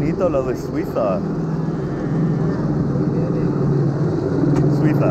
bonito lo de Suiza. Suiza.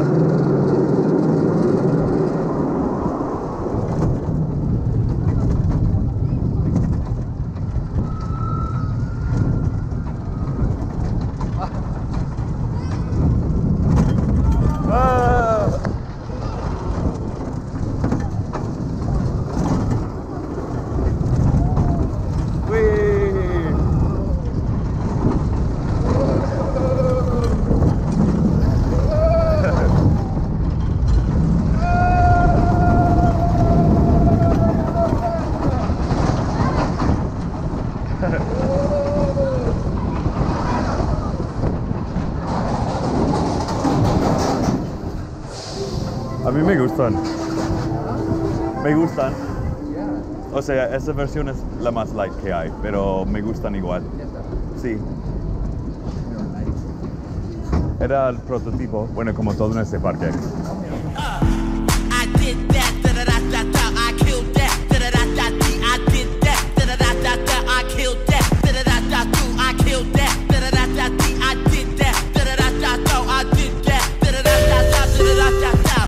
A mí me gustan. Me gustan. O sea, esa versión es la más light que hay, pero me gustan igual. Sí. Era el prototipo, bueno, como todo en este parque.